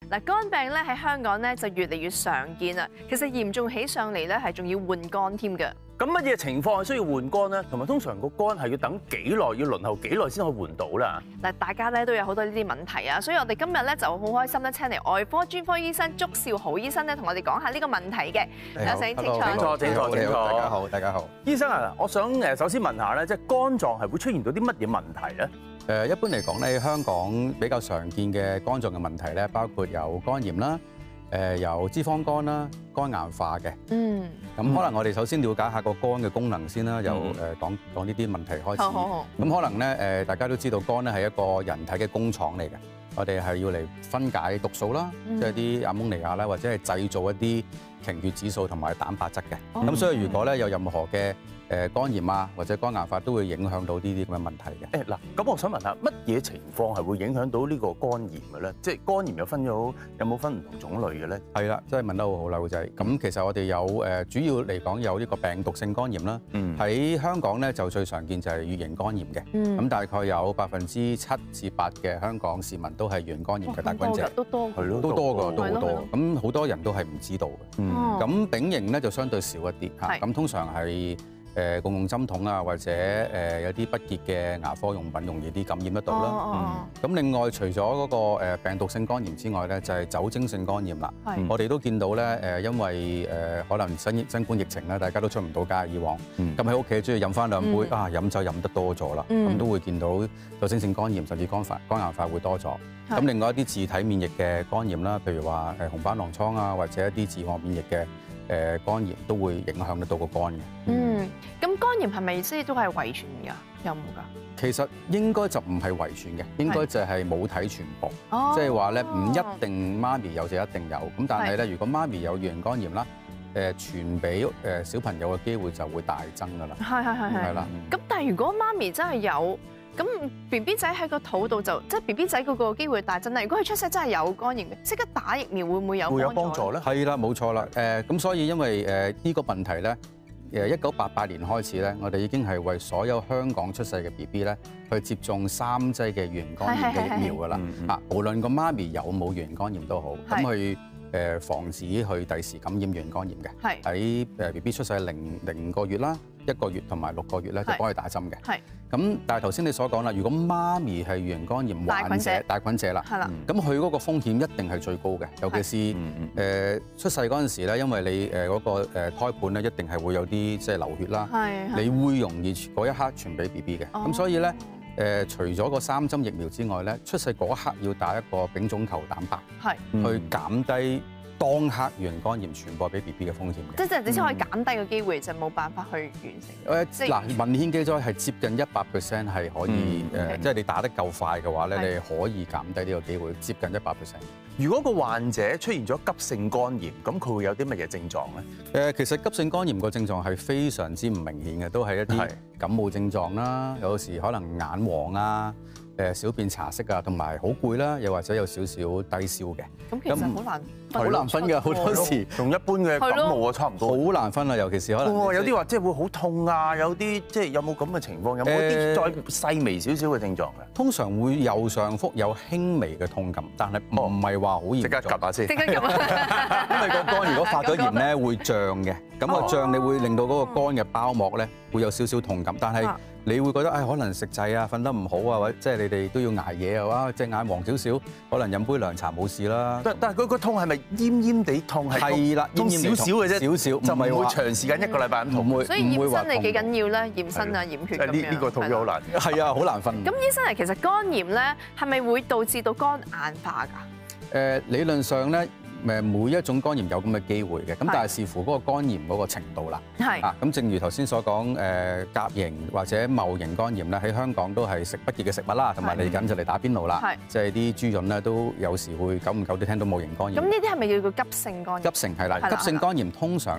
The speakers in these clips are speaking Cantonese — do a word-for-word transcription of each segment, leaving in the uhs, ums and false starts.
嗱，肝病咧喺香港咧就越嚟越常見啦。其實嚴重起上嚟咧係仲要換肝添㗎。 咁乜嘢情況係需要換肝咧？同埋通常個肝係要等幾耐，要輪候幾耐先可以換到啦？ 嗱，大家咧都有好多呢啲問題啊，所以我哋今日咧就好開心咧請嚟外科專科醫生祝兆豪醫生咧同我哋講下呢個問題嘅。有請請坐。 請坐，請坐，請坐。 大家好，大家好。 醫生啊，我想誒首先問下咧，即係肝臟係會出現到啲乜嘢問題咧？ 誒一般嚟講咧，香港比較常見嘅肝臟嘅問題咧，包括有肝炎啦，誒有脂肪肝啦，肝硬化嘅。 嗯。 咁可能我哋首先了解下個肝嘅功能先啦，由誒講講呢啲問題開始。 好好好。 咁可能咧誒，大家都知道肝咧係一個人體嘅工廠嚟嘅，我哋係要嚟分解毒素啦，即係啲亞蒙尼亞啦，或者係製造一啲凝血指數同埋蛋白質嘅。咁、哦、所以如果咧有任何嘅誒肝炎啊，或者肝硬化都會影響到呢啲咁嘅問題嘅。 誒嗱，咁我想問下，乜嘢情況係會影響到呢個肝炎嘅咧？即係肝炎有分咗，有冇分唔同種類嘅咧？係啦，真係問得好好啦，老仔。咁其實我哋有誒主要嚟講有呢個病毒性肝炎啦。喺、嗯、香港咧就最常見就係乙型肝炎嘅。咁、嗯、大概有百分之七至八嘅香港市民都係乙型肝炎嘅帶菌者。 都多係咯，都多㗎，都好多。咁好多人都係唔知道嘅。咁、嗯、丙型咧就相對少一啲嚇。咁通常係誒共用針筒啊，或者誒有啲不潔嘅牙科用品容易啲感染得到啦。咁、哦嗯、另外除咗嗰個誒病毒性肝炎之外咧，就係、是、酒精性肝炎啦。我哋都見到咧誒，因為誒可能新新冠疫情咧，大家都出唔到街，以往咁喺屋企中意飲翻兩杯、嗯、啊，飲酒飲得多咗啦，咁、嗯、都會見到酒精性肝炎甚至肝發肝硬化會多咗。咁另外一啲自體免疫嘅肝炎啦，譬如話誒紅斑狼瘡啊，或者一啲自我免疫嘅誒肝炎都會影響得到個肝嘅。嗯， 咁肝炎係咪即係都係遺傳㗎？有冇㗎？ 其實應該就唔係遺傳嘅，應該就係母體傳播。哦，即係話咧唔一定媽咪有就一定有。咁但係咧，如果媽咪有乙型肝炎啦，誒傳俾誒小朋友嘅機會就會大增㗎啦。係係係係。係啦。 咁但係如果媽咪真係有，咁 B B 仔喺個肚度就即係 B B 仔嗰個機會大增啦。如果佢出世真係有肝炎嘅，即刻打疫苗會唔會有會有幫助咧？ 係啦，冇錯啦。誒咁所以因為誒呢個問題咧，誒一九八八年開始咧，我哋已經係為所有香港出世嘅 B B 咧去接種三劑嘅乙型肝炎嘅疫苗㗎啦。啊，無論個媽咪有冇乙型肝炎都好，咁去誒防止佢第時感染乙型肝炎嘅。係喺誒 B B 出世零零個月啦，一個月同埋六個月咧，就幫佢打針嘅。係。咁但係頭先你所講啦，如果媽咪係乙型肝炎患者、帶菌者啦，係啦，咁佢嗰個風險一定係最高嘅，尤其是誒出世嗰陣時咧，因為你誒嗰個誒胎盤咧一定係會有啲即係流血啦，你會容易嗰一刻傳俾 B B 嘅。咁所以咧誒，除咗個三針疫苗之外咧，出世嗰一刻要打一個丙種球蛋白，係去減低當刻乙型肝炎傳播俾 B B 嘅風險嘅， 即係你先可以減低個機會，就冇辦法去完成。誒嗱，文獻記載係接近一百 percent 係可以誒，即係你打得夠快嘅話咧，你可以減低呢個機會，接近一百 percent。 如果個患者出現咗急性肝炎，咁佢會有啲乜嘢症狀咧？ 誒，其實急性肝炎個症狀係非常之唔明顯嘅，都係一啲感冒症狀啦，有時可能眼黃啊。誒小便茶色啊，同埋好攰啦，又或者有少少低燒嘅。 咁其實好難， 好難分㗎，好多時同一般嘅感冒啊差唔多。 好難分啊，尤其是可能。 有啲話即係會好痛啊，有啲即係有冇咁嘅情況？有冇啲再細微少少嘅症狀嘅？ 通常會右上腹有輕微嘅痛感，但係唔係話好嚴重。即刻及下先。 即刻及啊！ 因為個肝如果發咗炎咧，會脹嘅。咁個脹你會令到嗰個肝嘅包膜咧會有少少痛感，但係你會覺得誒可能食滯啊、瞓得唔好啊，或者即係你哋都要捱夜啊，哇！隻眼黃少少，可能飲杯涼茶冇事啦。 但但係佢個痛係咪奄奄地痛？ 係啦， 痛少少嘅啫，少少，就唔會長時間一個禮拜咁痛。 唔會， 所以驗身係幾緊要咧？驗身啊、驗血咁樣。 呢呢個痛咗好難。 係啊，好難分。 咁醫生啊，其實肝炎咧係咪會導致到肝硬化㗎？ 誒理論上咧。誒每一種肝炎有咁嘅機會嘅，咁但係視乎嗰個肝炎嗰個程度啦。係啊，咁正如頭先所講，誒甲型或者戊型肝炎咧，喺香港都係食不潔嘅食物啦，同埋嚟緊就嚟打邊爐啦。係，即係啲豬潤咧都有時會久唔久都聽到戊型肝炎。 咁呢啲係咪叫做急性肝炎？ 急性係啦，急性肝炎通常咧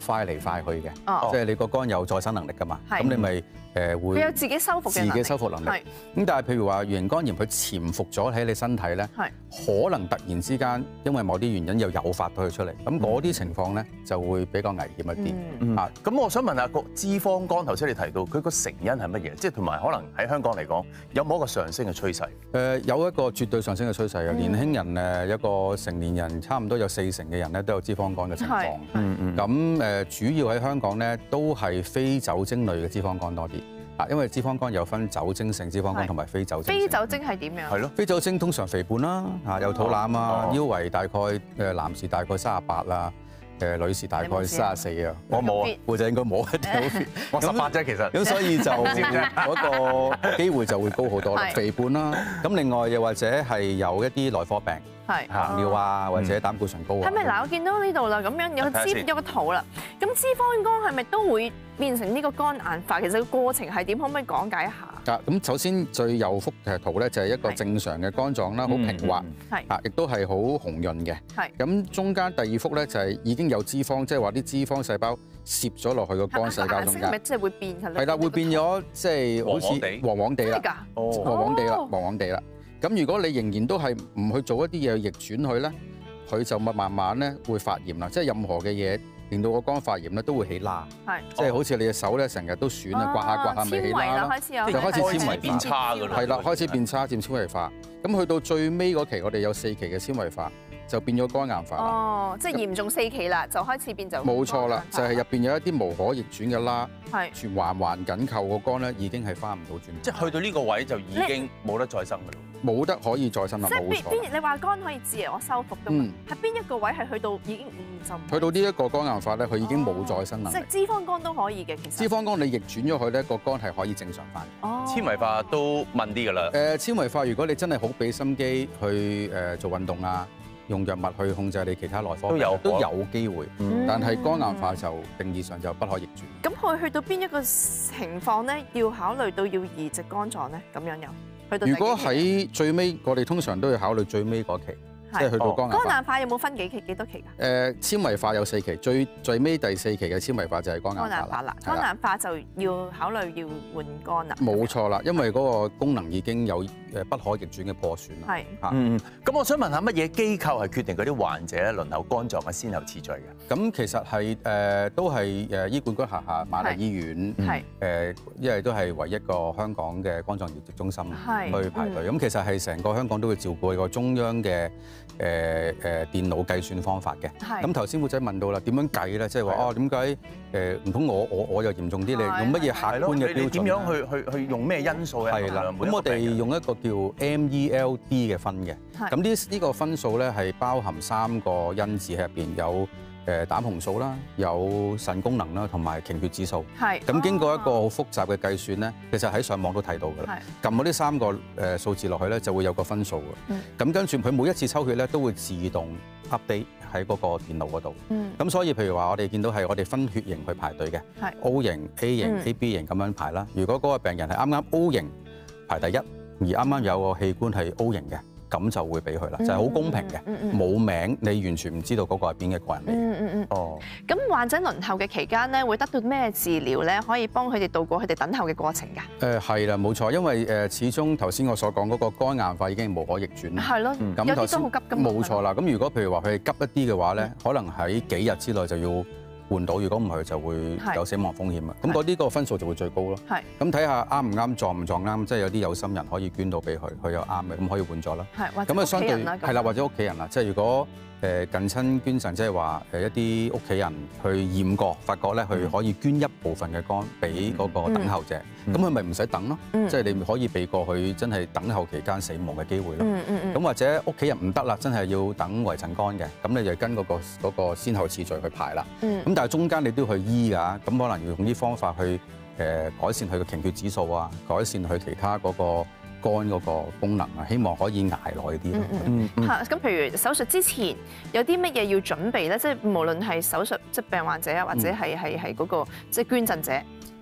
快嚟快去嘅， 哦即係你個肝有再生能力㗎嘛， 係咁你咪誒會佢有自己修復嘅自能力己修復能力。 係咁但係譬如話乙型肝炎佢潛伏咗喺你身體咧， 係可能突然之間因為某啲原因又誘發到佢出嚟，咁嗰啲情況咧就會比較危險一啲。 嗯啊， 咁我想問下個脂肪肝，頭先你提到佢個成因係乜嘢？即係同埋可能喺香港嚟講，有冇一個上升嘅趨勢？ 誒有一個絕對上升嘅趨勢嘅， 嗯年輕人誒一個成年人差唔多有四成嘅人咧都有脂肪肝嘅情況。 嗯嗯。 咁誒主要喺香港咧都係非酒精類嘅脂肪肝多啲。啊，因為脂肪肝有分酒精性脂肪肝同埋非酒精性。 非酒精係點樣？ 係咯， 非酒精通常肥胖啦，嚇有肚腩啊，腰圍大概誒男士大概三十八啦，誒女士大概三十四啊。 我冇啊， 護仔應該冇一定好 fit。 我十八啫其實。 咁所以就嗰個機會就會高好多啦，肥胖啦。咁另外又或者係有一啲內科病。 係糖尿啊，或者膽固醇高啊。 係咪嗱？我見到呢度啦，咁樣有個脂有個圖啦。咁脂肪肝係咪都會變成呢個肝硬化？其實個過程係點？可唔可以講解一下？ 啊，咁首先最右幅嘅圖咧就係一個正常嘅肝臟啦，好平滑， 係啊，亦都係好紅潤嘅。 係。 咁中間第二幅咧就係已經有脂肪，即係話啲脂肪細胞攝咗落去個肝細胞中間。 係咪即係會變㗎？ 係啦，會變咗即係好似黃黃地啦。 真係㗎？ 哦， 黃黃地啦，黃黃地啦。咁如果你仍然都係唔去做一啲嘢逆轉佢咧，佢就慢慢慢咧會發炎啦。即係任何嘅嘢令到個肝發炎咧，都會起瘌。係，即係好似你嘅手咧，成日都損啊，刮下刮下咪起瘌咯。就開始纖維變差㗎啦。 係啦，開始變差，漸纖維化。咁去到最尾嗰期，我哋有四期嘅纖維化，就變咗肝硬化啦。 哦，即係嚴重四期啦，就開始變就冇錯啦，就係入邊有一啲無可逆轉嘅瘌， 係全環環緊扣個肝咧，已經係翻唔到轉。 即係去到呢個位就已經冇得再生㗎啦。 冇得可以再生啦， 即係邊冇錯。 邊？你話肝可以自我修復㗎嘛？係邊一個位係去到已經唔就？ 去到呢一個肝硬化咧，佢已經冇再生能力。 即係脂肪肝都可以嘅，其實。 脂肪肝你逆轉咗佢咧，個肝係可以正常翻。 哦。 纖維化都問啲㗎啦。 誒，纖維化如果你真係好俾心機去誒做運動啊，用藥物去控制你其他內科都有都有機會。 嗯但係肝硬化就定義上就不可逆轉。 咁佢去到邊一個情況咧，要考慮到要移植肝臟咧？咁樣又去到。 如果喺最尾，我哋通常都要考慮最尾嗰期，即係去到肝硬化。 肝硬化有冇分幾期幾多期㗎？ 誒，纖維化有四期，最最尾第四期嘅纖維化就係肝硬肝硬化啦。肝硬化就要考慮要換肝啦。 冇錯啦，因為嗰個功能已經有誒不可逆轉嘅破損啦。 係。 嗯，咁我想問下乜嘢機構係決定嗰啲患者咧輪候肝臟嘅先後次序嘅？ 咁其實係誒都係誒醫管局轄下瑪麗醫院， 係誒，因為都係唯一一個香港嘅肝臟移植中心去排隊。咁、 嗯、 其實係成個香港都會照顧個中央嘅誒誒電腦計算方法嘅。咁頭先古仔問到啦，點樣計咧？即係話哦，點解誒唔通我我我又嚴重啲？你用乜嘢客觀嘅標準？ 你點樣去去去用咩因素咧？ 係啦，咁我哋用一個叫 M E L D 嘅分嘅。咁呢呢個分數咧係包含三個因子喺入邊，有誒膽紅素啦，有腎功能啦，同埋凝血指數。 係。 咁經過一個好複雜嘅計算咧，其實喺上網都睇到㗎啦。撳嗰啲三個誒數字落去咧，就會有個分數嘅。咁跟住佢每一次抽血咧，都會自動 update 喺嗰個電腦嗰度。咁所以譬如話，我哋見到係我哋分血型去排隊嘅。係。O 型、A 型、A B 型咁樣排啦。如果嗰個病人係啱啱 O 型排第一，而啱啱有個器官係 O 型嘅，咁就會俾佢啦，就係好公平嘅，冇名你完全唔知道嗰個係邊一個人嚟嘅。 嗯嗯嗯。哦。咁患者輪候嘅期間咧，會得到咩治療咧，可以幫佢哋度過佢哋等候嘅過程㗎？誒係啦，冇錯，因為誒始終頭先我所講嗰個肝硬化已經無可逆轉。 係咯。 咁有啲都好急㗎嘛。 冇錯啦，咁如果譬如話佢係急一啲嘅話咧，可能喺幾日之內就要換到，如果唔係就會有死亡風險啊！咁嗰啲個分數就會最高咯。係。咁睇下啱唔啱撞唔撞啱，即係有啲有心人可以捐到俾佢，佢又啱嘅，咁可以換咗啦。係。咁啊，相對係啦，或者屋企人啦，即係如果誒近親捐贈，即係話誒一啲屋企人去驗過，發覺咧佢可以捐一部分嘅肝俾嗰個等候者，咁佢咪唔使等咯。即係你可以避過佢真係等候期間死亡嘅機會咯。咁或者屋企人唔得啦，真係要等遺贈肝嘅，咁你就跟嗰個嗰個先後次序去排啦。咁但係中間你都要去醫㗎，咁可能要用啲方法去誒改善佢嘅凝血指數啊，改善佢其他嗰個肝嗰個功能啊，希望可以捱耐啲咯。 嗯嗯。嚇，咁譬如手術之前有啲乜嘢要準備咧？即係無論係手術即係病患者啊，或者係係係嗰個即係捐贈者，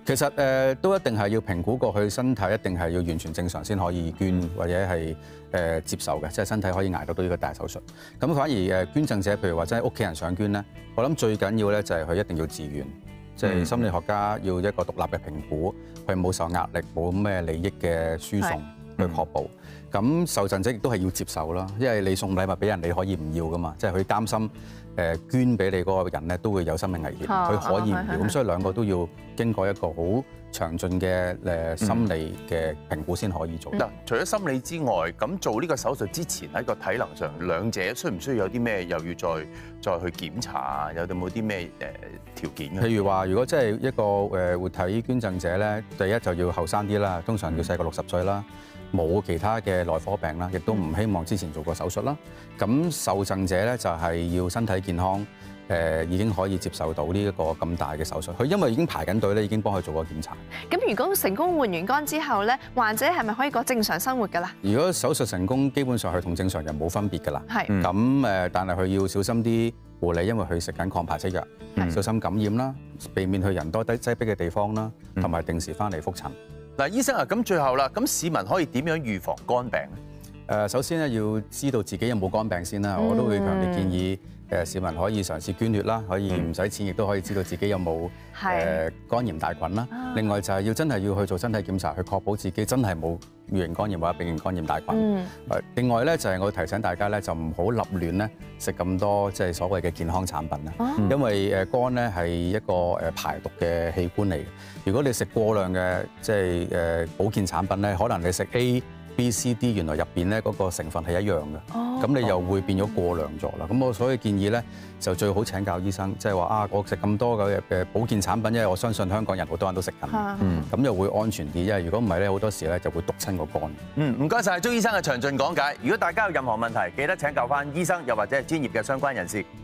其實誒、呃、都一定係要評估過佢身體一定係要完全正常先可以捐，或者係誒、呃、接受嘅，即係身體可以捱得到呢個大手術。咁反而誒捐贈者，譬如話真係屋企人想捐咧，我諗最緊要咧就係佢一定要自願，即係、嗯、心理學家要一個獨立嘅評估，佢冇受壓力，冇咩利益嘅輸送去確保。咁受贈者亦都係要接受啦，因為你送禮物俾人，你可以唔要噶嘛，即係佢擔心誒捐俾你嗰個人咧都會有生命危險，佢可以唔要，咁所以兩個都要經過一個好詳盡嘅誒心理嘅評估先可以做。嗱、 嗯，除咗心理之外，咁做呢個手術之前喺個體能上，兩者需唔需要有啲咩又要再再去檢查啊？有冇啲咩誒條件嘅？ 譬如話，如果真係一個誒活體捐贈者咧，第一就要後生啲啦，通常要細過六十歲啦。冇其他嘅內科病啦，亦都唔希望之前做過手術啦。咁受贈者咧就係要身體健康，誒、呃、已經可以接受到呢一個咁大嘅手術。佢因為已經排緊隊咧，已經幫佢做過檢查。 咁如果成功換完肝之後咧，患者係咪可以過正常生活㗎啦？ 如果手術成功，基本上佢同正常人冇分別㗎啦。係。咁誒，但係佢要小心啲護理，因為佢食緊抗排斥藥，小心感染啦，避免去人多擠擠逼嘅地方啦，同埋定時翻嚟覆診。 嗱，醫生啊，咁最後啦，咁市民可以點樣預防肝病咧？ 誒，首先咧要知道自己有冇肝病先啦。我都會強烈建議誒市民可以嘗試捐血啦，可以唔使錢，亦都可以知道自己有冇誒肝炎大菌啦。另外就係要真係要去做身體檢查，去確保自己真係冇乙型肝炎或者丙型肝炎大菌。誒，另外咧就係我提醒大家咧，就唔好立亂咧食咁多即係所謂嘅健康產品啦。因為誒肝咧係一個誒排毒嘅器官嚟嘅。如果你食過量嘅即係誒保健產品咧，可能你食 A、B、C、D 原來入邊咧嗰個成分係一樣嘅，咁、oh. 你又會變咗過量咗啦。咁我所以建議咧，就最好請教醫生，即係話啊，我食咁多嘅嘅保健產品，因為我相信香港人好多人都食緊，咁、mm. 又會安全啲。因為如果唔係咧，好多時咧就會毒親個肝。 嗯，唔該晒，鍾醫生嘅詳盡講解。如果大家有任何問題，記得請教翻醫生，又或者係專業嘅相關人士。